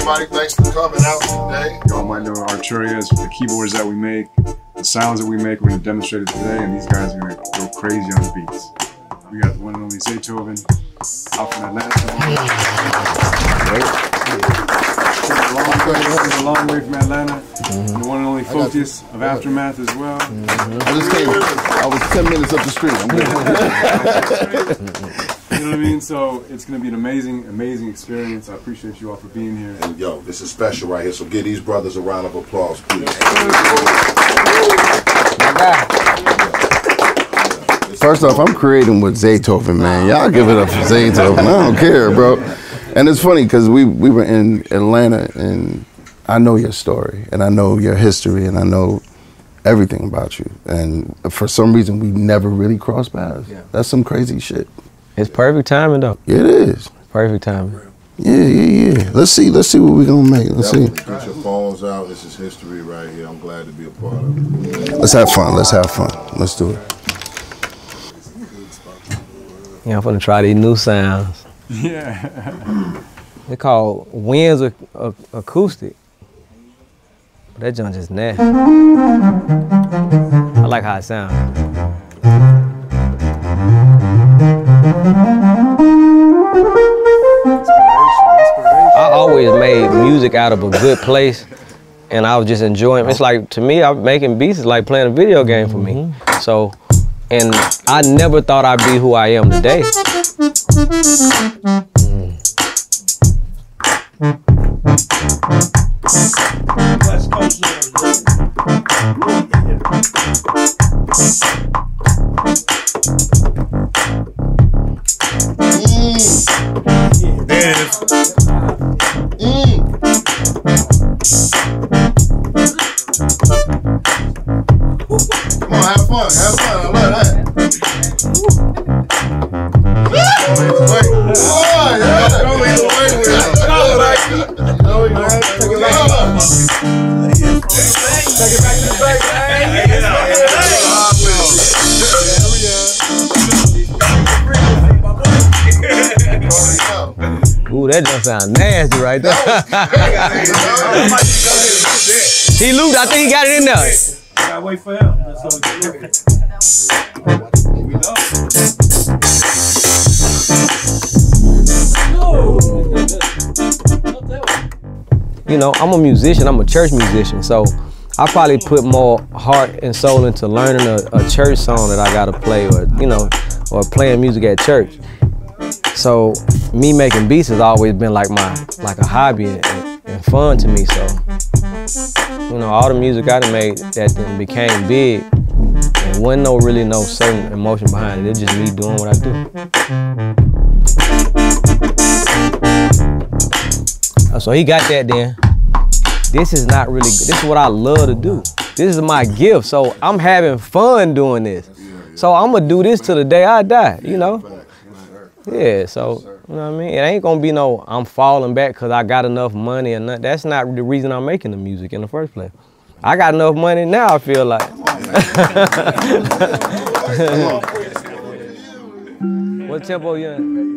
everybody. Thanks for coming out today. Y'all might know Arturia for the keyboards that we make, the sounds that we make. We're going to demonstrate it today, and these guys are going to go crazy on the beats. We got the one and only Zaytoven out from Atlanta. A long way from Atlanta. The one and only Focus of Aftermath as well. I just came. I was 10 minutes up the street. I'm You know what I mean? So it's going to be an amazing, amazing experience. I appreciate you all for being here. And yo, this is special right here. So give these brothers a round of applause, please. First off, I'm creating with Zaytoven, man. Y'all give it up for Zaytoven. I don't care, bro. And it's funny because we were in Atlanta, and I know your story, and I know your history, and I know everything about you. And for some reason, we never really crossed paths. Yeah. That's some crazy shit. It's perfect timing, though. Yeah, it is. Perfect timing. Yeah. Let's see what we're gonna make. Let's see. Get your phones out. This is history right here. I'm glad to be a part of it. Let's have fun. Let's have fun. Let's do it. Yeah, I'm gonna try these new sounds. Yeah. They're called Winds Acoustic. That junk just nasty. I like how it sounds. I always made music out of a good place, and I was just enjoying it. It's like, to me, I'm making beats is like playing a video game for me. So, and I never thought I'd be who I am today. Come on, have fun. Have fun. I love that. Ooh, that just sound nasty right there. He looped, I think he got it in there. I gotta wait for him. You know, I'm a musician, I'm a church musician, so I probably put more heart and soul into learning a church song that I gotta play, or, you know, or playing music at church. So me making beats has always been like a hobby and fun to me. So, you know, all the music I done made that then became big, and wasn't really no certain emotion behind it. It's just me doing what I do. So he got that then. This is not really good. This is what I love to do. This is my gift. So I'm having fun doing this. So I'm gonna do this till the day I die, you know? Yeah, so, you know what I mean? It ain't gonna be no, I'm falling back because I got enough money and nothing. That's not the reason I'm making the music in the first place. I got enough money now, I feel like. What tempo you in?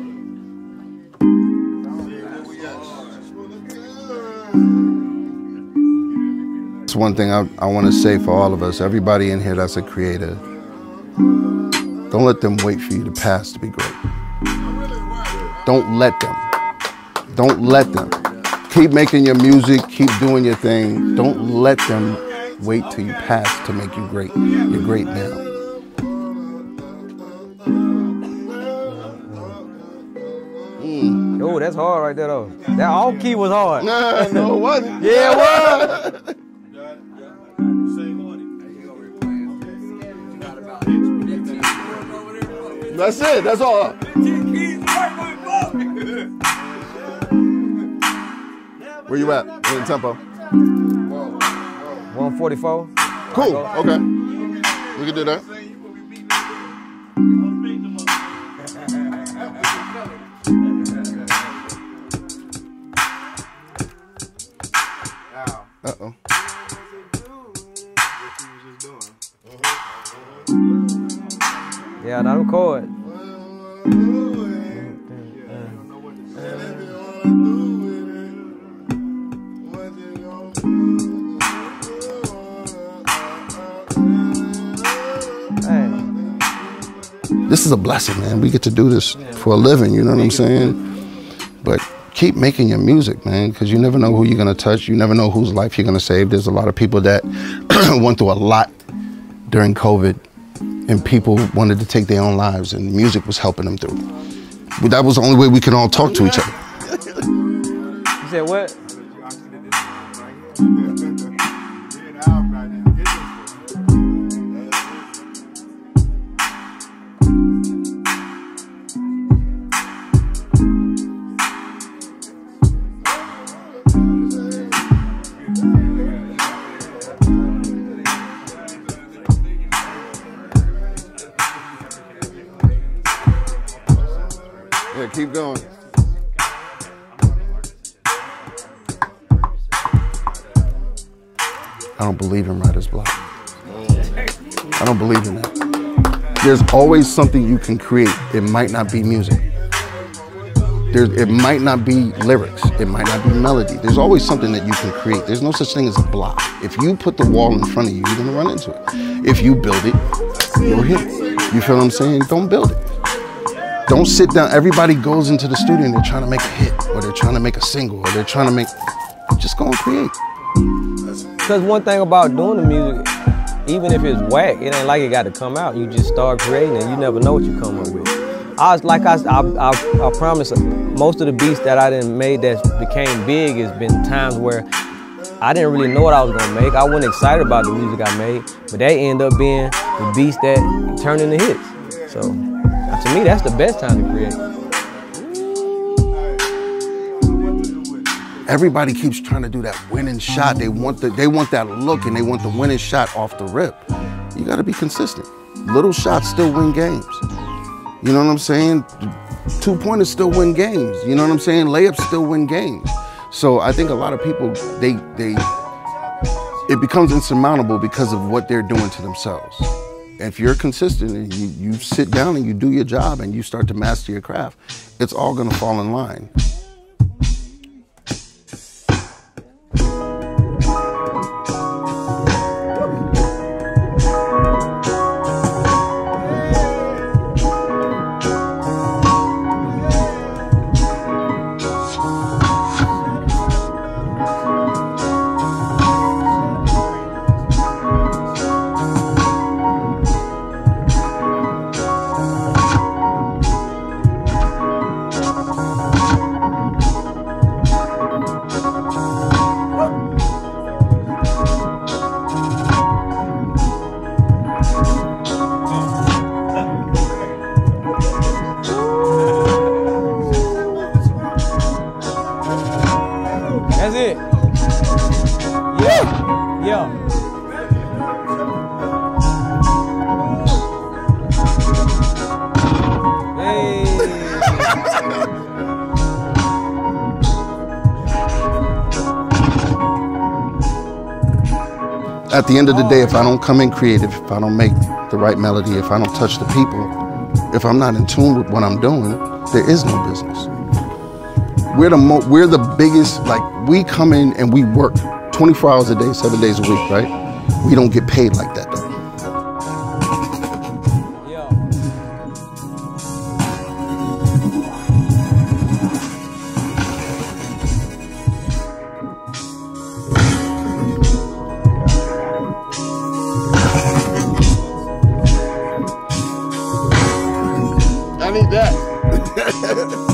It's one thing I want to say for all of us, everybody in here that's a creator, don't let them wait for you to pass to be great. Don't let them. Don't let them. Keep making your music, keep doing your thing. Don't let them wait till you pass to make you great. You're great now. Oh, that's hard right there though. That all key was hard. No, it wasn't. Yeah, it was. That's it, that's all. Where you at? What in tempo? 144. Cool, okay. We can do that. Uh-oh. Yeah, now record. this is a blessing, man. We get to do this for a living, you know what I'm saying? But keep making your music, man, because you never know who you're gonna touch. You never know whose life you're gonna save. There's a lot of people that went through a lot during COVID, and people wanted to take their own lives, and music was helping them through. But that was the only way we could all talk to each other. You said what? Yeah, keep going. I don't believe in writer's block. I don't believe in that. There's always something you can create. It might not be music. It might not be lyrics. It might not be melody. There's always something that you can create. There's no such thing as a block. If you put the wall in front of you, you're gonna run into it. If you build it, you'll hit it. You feel what I'm saying? Don't build it. Don't sit down. Everybody goes into the studio and they're trying to make a hit, or they're trying to make a single, or they're trying to make, just go and create. Because one thing about doing the music, even if it's whack, it ain't like it got to come out. You just start creating and you never know what you come up with. I promise, most of the beats that I done made that became big has been times where I didn't really know what I was gonna make. I wasn't excited about the music I made, but they end up being the beats that turn into hits. So, to me, that's the best time to create. Everybody keeps trying to do that winning shot. They want that look, and they want the winning shot off the rip. You got to be consistent. Little shots still win games. You know what I'm saying? 2-pointers still win games. You know what I'm saying? Layups still win games. So I think a lot of people, it becomes insurmountable because of what they're doing to themselves. If you're consistent and you sit down and you do your job and you start to master your craft, it's all gonna fall in line. That's it. Yeah. Yeah. Hey. At the end of the day, if I don't come in creative, if I don't make the right melody, if I don't touch the people, if I'm not in tune with what I'm doing, there is no business. We're the biggest, like, we come in and we work 24 hours a day, 7 days a week, right? We don't get paid like that, though. I need that.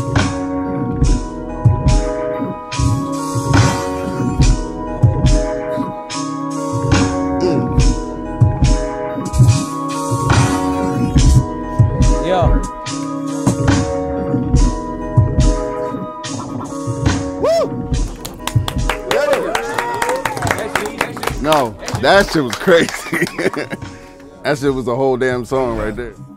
Yeah. Woo! No, that shit was crazy. That shit was a whole damn song right there.